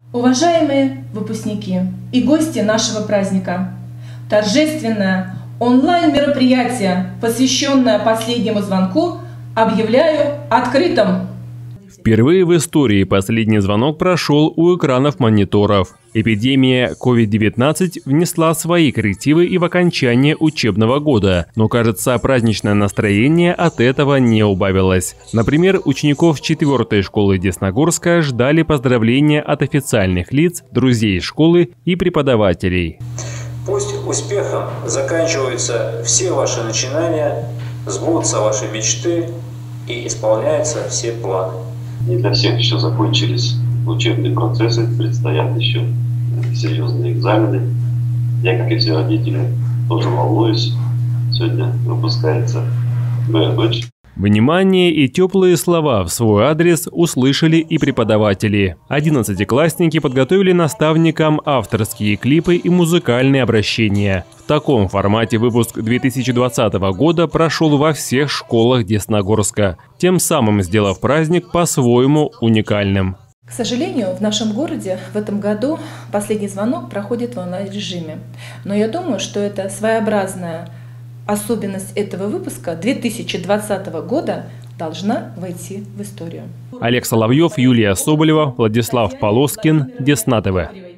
Уважаемые выпускники и гости нашего праздника, торжественное онлайн-мероприятие, посвященное последнему звонку, объявляю открытым. Впервые в истории последний звонок прошел у экранов мониторов. Эпидемия COVID-19 внесла свои коррективы и в окончание учебного года, но, кажется, праздничное настроение от этого не убавилось. Например, учеников 4-й школы Десногорска ждали поздравления от официальных лиц, друзей школы и преподавателей. Пусть успехом заканчиваются все ваши начинания, сбудутся ваши мечты и исполняются все планы. Не для всех еще закончились учебные процессы, предстоят еще серьезные экзамены. Я, как и все родители, тоже волнуюсь. Сегодня выпускается моя дочь. Внимание и теплые слова в свой адрес услышали и преподаватели. 11-классники подготовили наставникам авторские клипы и музыкальные обращения. В таком формате выпуск 2020 года прошел во всех школах Десногорска, тем самым сделав праздник по-своему уникальным. К сожалению, в нашем городе в этом году последний звонок проходит в онлайн-режиме. Но я думаю, что это своеобразная особенность этого выпуска 2020 года должна войти в историю. Олег Соловьев, Юлия Соболева, Владислав Полоскин, Десна ТВ.